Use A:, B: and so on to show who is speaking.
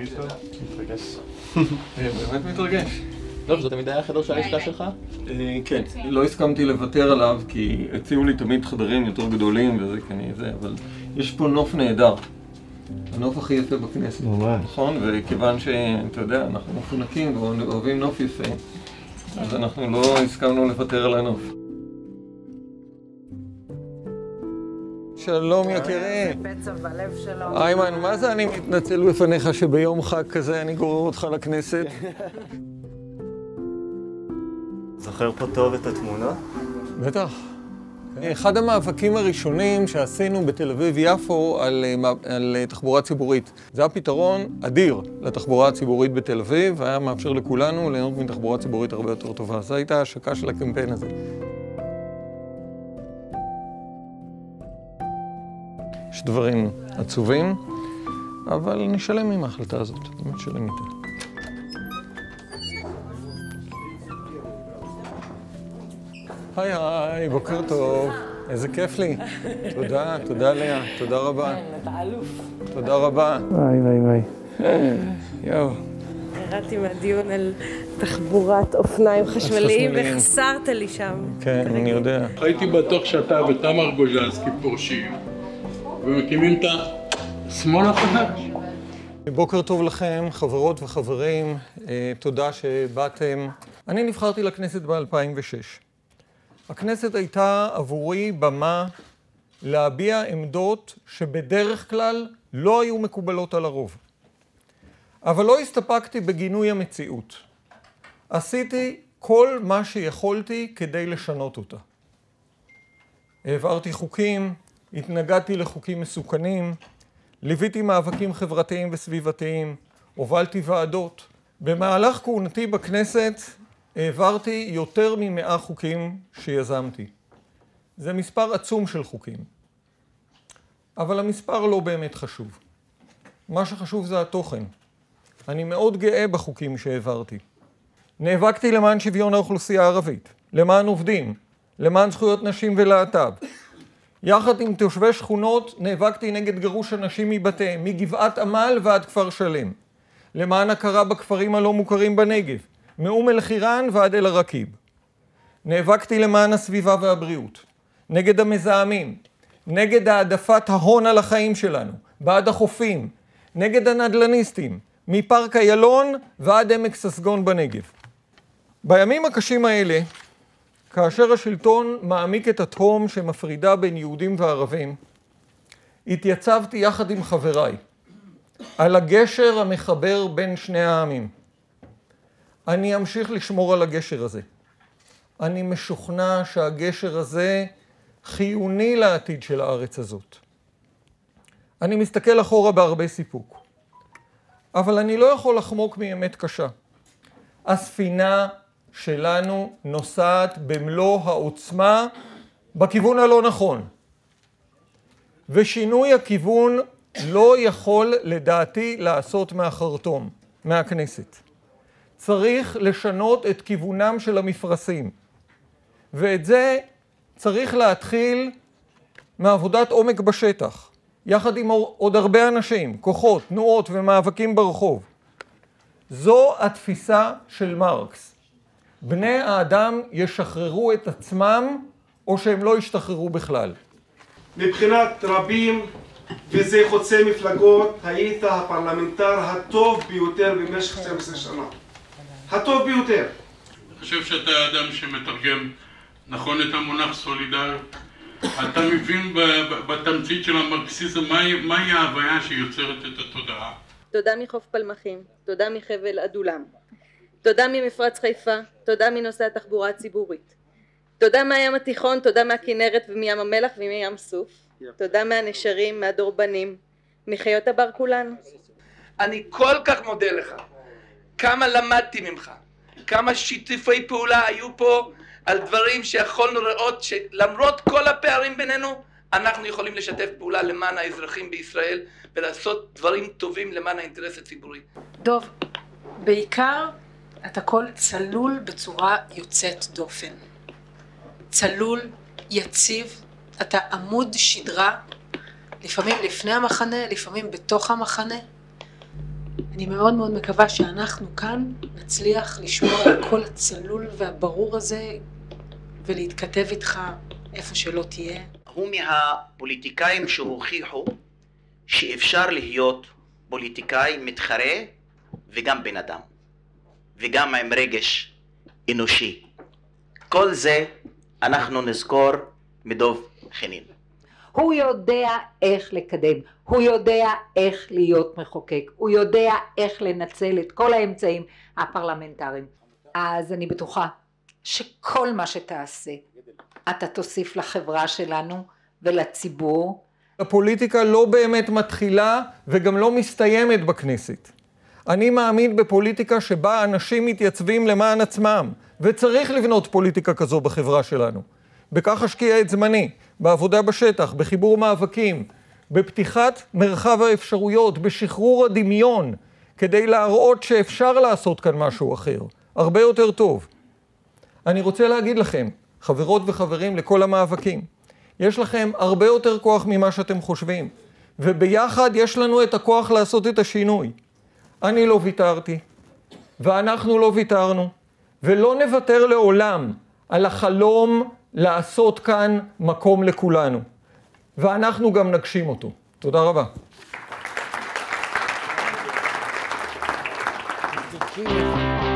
A: טוב.
B: מתרגש. באמת מתרגש.
A: טוב, זה תמיד היה החדר של הלשכה שלך?
B: כן, לא הסכמתי לוותר עליו כי הציעו לי תמיד חדרים יותר גדולים וזה כנראה זה, אבל יש פה נוף נהדר. הנוף הכי יפה בכנסת.
A: ממש.
B: נכון? וכיוון שאתה יודע, אנחנו מפונקים ואוהבים נוף יפה, אז אנחנו לא הסכמנו לוותר על הנוף. שלום יקירי.
C: זה פצע בלב שלו.
B: איימן, מה זה אני מתנצל בפניך שביום חג כזה אני גורר אותך לכנסת?
D: זוכר פה טוב את התמונה?
B: בטח. אחד המאבקים הראשונים שעשינו בתל אביב-יפו על תחבורה ציבורית. זה היה פתרון אדיר לתחבורה הציבורית בתל אביב, והיה מאפשר לכולנו ליהנות מתחבורה ציבורית הרבה יותר טובה. זו הייתה ההשקה של הקמפיין הזה. יש דברים עצובים, אבל נשלם עם ההחלטה הזאת. נשלם איתה. היי היי, בוקר טוב. איזה כיף לי. תודה, תודה לאה, תודה רבה.
C: אתה אלוף.
B: תודה רבה. וואי וואי וואי. יואו.
C: ירדתי מהדיון על תחבורת אופניים חשמליים וחסרת לי שם.
B: כן, אני יודע.
E: הייתי בטוח שאתה ותמר גוז'נסקי פורשים ומקימים את השמאל החדש.
B: בוקר טוב לכם, חברות וחברים. תודה שבאתם. אני נבחרתי לכנסת ב-2006. הכנסת הייתה עבורי במה להביע עמדות שבדרך כלל לא היו מקובלות על הרוב. אבל לא הסתפקתי בגינוי המציאות. עשיתי כל מה שיכולתי כדי לשנות אותה. העברתי חוקים, התנגדתי לחוקים מסוכנים, ליוויתי מאבקים חברתיים וסביבתיים, הובלתי ועדות. במהלך כהונתי בכנסת העברתי יותר מ100 חוקים שיזמתי. זה מספר עצום של חוקים. אבל המספר לא באמת חשוב. מה שחשוב זה התוכן. אני מאוד גאה בחוקים שהעברתי. נאבקתי למען שוויון האוכלוסייה הערבית, למען עובדים, למען זכויות נשים ולהט"ב. יחד עם תושבי שכונות נאבקתי נגד גירוש אנשים מבתיהם, מגבעת עמל ועד כפר שלם. למען הכרה בכפרים הלא מוכרים בנגב, מאום אל-חיראן ועד אל-עראקיב. נאבקתי למען הסביבה והבריאות, נגד המזהמים, נגד העדפת ההון על החיים שלנו, בעד החופים, נגד הנדלניסטים, מפארק איילון ועד עמק ססגון בנגב. בימים הקשים האלה, כאשר השלטון מעמיק את התהום שמפרידה בין יהודים וערבים, התייצבתי יחד עם חבריי על הגשר המחבר בין שני העמים. אני אמשיך לשמור על הגשר הזה. אני משוכנע שהגשר הזה חיוני לעתיד של הארץ הזאת. אני מסתכל אחורה בהרבה סיפוק. אבל אני לא יכול לחמוק מאמת קשה. הספינה שלנו נוסעת במלוא העוצמה בכיוון הלא נכון. ושינוי הכיוון לא יכול לדעתי לעשות מהחרטום, מהכנסת. צריך לשנות את כיוונם של המפרשים. ואת זה צריך להתחיל מעבודת עומק בשטח, יחד עם עוד הרבה אנשים, כוחות, תנועות ומאבקים ברחוב. זו התפיסה של מרקס. בני האדם ישחררו את עצמם או שהם לא ישתחררו בכלל.
F: מבחינת רבים, וזה חוצה מפלגות, היית הפרלמנטר הטוב ביותר במשך 12 שנה. הטוב ביותר.
E: אני חושב שאתה אדם שמתרגם נכון את המונח סולידריות. אתה מבין בתמצית של המרקסיזם מהי ההוויה שיוצרת את התודעה.
G: תודה מחוף פלמחים, תודה מחבל עדולם, תודה ממפרץ חיפה, תודה מנושא התחבורה הציבורית, תודה מהים התיכון, תודה מהכנרת ומים המלח ומים סוף, תודה מהנשרים, מהדורבנים, מחיות הבר כולנו.
H: אני כל כך מודה לך, כמה למדתי ממך, כמה שיתופי פעולה היו פה על דברים שיכולנו לראות שלמרות כל הפערים בינינו, אנחנו יכולים לשתף פעולה למען האזרחים בישראל ולעשות דברים טובים למען האינטרס הציבורי.
I: דוב, בעיקר אתה קול צלול בצורה יוצאת דופן. צלול, יציב, אתה עמוד שדרה, לפעמים לפני המחנה, לפעמים בתוך המחנה. אני מאוד מאוד מקווה שאנחנו כאן נצליח לשמור על הקול הצלול והברור הזה ולהתכתב איתך איפה שלא תהיה.
J: הוא מהפוליטיקאים שהוכיחו שאפשר להיות פוליטיקאי מתחרה וגם בן אדם וגם עם רגש אנושי. כל זה אנחנו נזכור מדב חנין.
K: הוא יודע איך לקדם, הוא יודע איך להיות מחוקק, הוא יודע איך לנצל את כל האמצעים הפרלמנטריים. אז אני בטוחה שכל מה שתעשה, אתה תוסיף לחברה שלנו ולציבור.
B: הפוליטיקה לא באמת מתחילה וגם לא מסתיימת בכנסת. אני מאמין בפוליטיקה שבה אנשים מתייצבים למען עצמם, וצריך לבנות פוליטיקה כזו בחברה שלנו. בכך אשקיע את זמני, בעבודה בשטח, בחיבור מאבקים, בפתיחת מרחב האפשרויות, בשחרור הדמיון, כדי להראות שאפשר לעשות כאן משהו אחר, הרבה יותר טוב. אני רוצה להגיד לכם, חברות וחברים לכל המאבקים, יש לכם הרבה יותר כוח ממה שאתם חושבים, וביחד יש לנו את הכוח לעשות את השינוי. אני לא ויתרתי, ואנחנו לא ויתרנו, ולא נוותר לעולם על החלום לעשות כאן מקום לכולנו. ואנחנו גם נגשים אותו. תודה רבה.